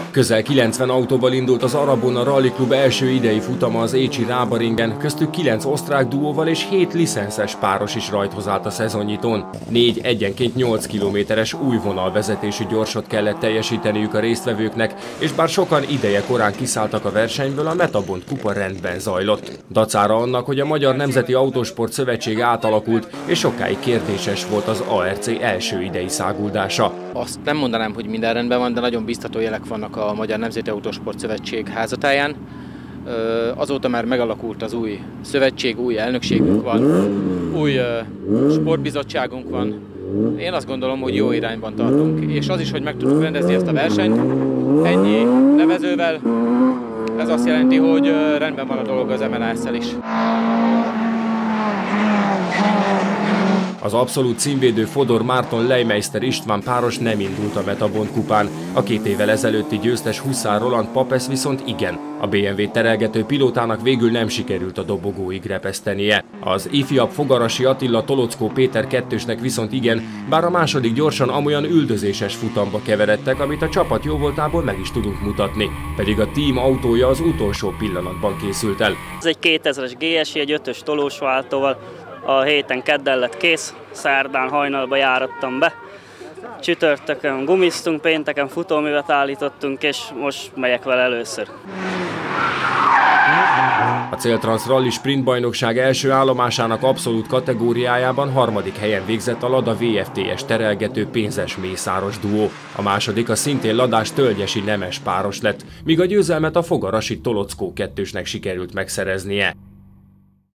Közel 90 autóval indult az Arabona Rally Klub első idei futama az écsi Rábaringen, köztük 9 osztrák duóval és 7 licenszes páros is rajthoz állt a szezonnyitón. 4 egyenként 8 kilométeres új vonalvezetésű gyorsot kellett teljesíteniük a résztvevőknek, és bár sokan ideje korán kiszálltak a versenyből, a Metabond kupa rendben zajlott. Dacára annak, hogy a Magyar Nemzeti Autósport Szövetség átalakult, és sokáig kérdéses volt az ARC első idei száguldása. Azt nem mondanám, hogy minden rendben van, de nagyon biztató jelek vannak a Magyar Nemzeti Autósport Szövetség házatáján. Azóta már megalakult az új szövetség, új elnökségünk van, új sportbizottságunk van. Én azt gondolom, hogy jó irányban tartunk, és az is, hogy meg tudjuk rendezni ezt a versenyt ennyi nevezővel, ez azt jelenti, hogy rendben van a dolog az MNS-szel is. Az abszolút címvédő Fodor Márton Leimeister István páros nem indult a Metabond kupán. A 2 évvel ezelőtti győztes Huszár Roland Papesz viszont igen. A BMW-t terelgető pilótának végül nem sikerült a dobogóig repesztenie. Az ifjabb Fogarasi Attila Tolockó Péter kettősnek viszont igen, bár a második gyorsan amolyan üldözéses futamba keveredtek, amit a csapat jóvoltából meg is tudunk mutatni. Pedig a team autója az utolsó pillanatban készült el. Ez egy 2000-es GSI, egy 5-ös tolósváltóval. A héten kedden lett kész, szerdán hajnalba járattam be. Csütörtökön gumiztunk, pénteken futóművet állítottunk, és most megyek vele először. A Céltransz Rally Sprint bajnokság első állomásának abszolút kategóriájában 3. helyen végzett a Lada VFTS terelgető pénzes mészáros duó. A második a szintén ladás tölgyesi nemes páros lett, míg a győzelmet a Fogarasi Tolockó kettősnek sikerült megszereznie.